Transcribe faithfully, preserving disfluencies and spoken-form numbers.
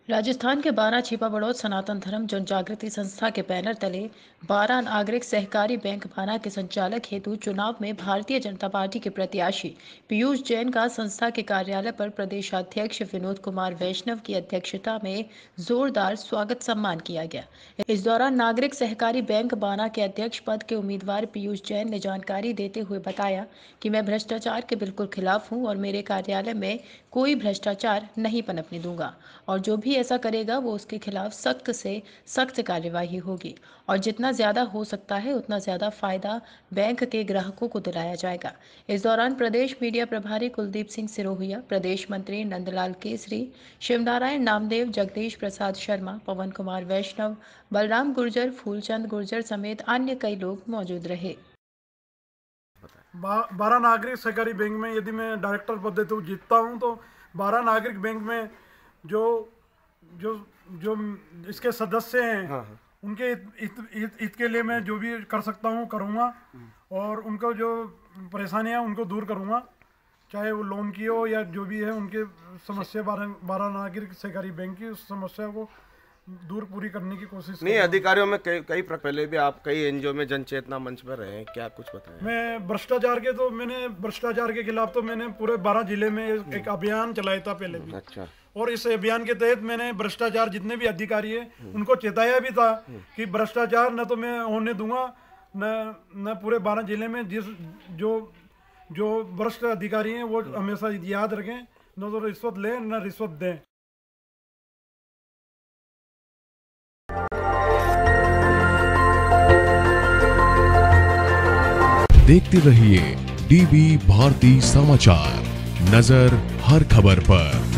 राजस्थान के बारां छिपा बड़ौद सनातन धर्म जन जागृति संस्था के बैनर तले बारां नागरिक सहकारी बैंक बारां के संचालक हेतु चुनाव में भारतीय जनता पार्टी के प्रत्याशी पीयूष जैन का संस्था के कार्यालय पर प्रदेशाध्यक्ष विनोद कुमार वैष्णव की अध्यक्षता में जोरदार स्वागत सम्मान किया गया। इस दौरान नागरिक सहकारी बैंक बारां के अध्यक्ष पद के उम्मीदवार पीयूष जैन ने जानकारी देते हुए बताया कि मैं भ्रष्टाचार के बिल्कुल खिलाफ हूं और मेरे कार्यालय में कोई भ्रष्टाचार नहीं पनपने दूंगा और जो भी ऐसा करेगा वो उसके खिलाफ सख्त से सख्त कार्यवाही होगी और जितना ज्यादा हो सकता है उतना ज्यादा फायदा बैंक के ग्राहकों को दिलाया जाएगा। इस दौरान प्रदेश मीडिया प्रभारी कुलदीप सिंह सिरोहिया, प्रदेश मंत्री नंदलाल केसरी, शिवनारायण नामदेव, जगदीश प्रसाद शर्मा, पवन कुमार वैष्णव, बलराम गुर्जर, फूलचंद गुर्जर समेत अन्य कई लोग मौजूद रहे। बा, बारह नागरिक सहकारी बैंक में यदि मैं डायरेक्टर पद तो जीतता हूं तो बारह नागरिक बैंक में जो जो जो इसके सदस्य हैं, हाँ हाँ। उनके हित, हित, हित के लिए मैं जो भी कर सकता हूं करूंगा और उनको जो परेशानियां उनको दूर करूंगा, चाहे वो लोन की हो या जो भी है उनके समस्या बारह बारह नागरिक सहकारी बैंक की उस समस्या को दूर पूरी करने की कोशिश नहीं। अधिकारियों में कई कई पहले भी आप कई एनजीओ में जनचेतना मंच पर रहे हैं, क्या कुछ बताएं? मैं भ्रष्टाचार के तो मैंने भ्रष्टाचार के खिलाफ तो मैंने पूरे बारह जिले में एक अभियान चलाया था पहले भी। अच्छा। और इस अभियान के तहत मैंने भ्रष्टाचार जितने भी अधिकारी है उनको चेताया भी था कि भ्रष्टाचार न तो मैं होने दूंगा, न न पूरे बारह जिले में जिस जो जो भ्रष्ट अधिकारी हैं वो हमेशा याद रखें, न तो रिश्वत लें न रिश्वत दें। देखते रहिए डीबी भारती समाचार, नजर हर खबर पर।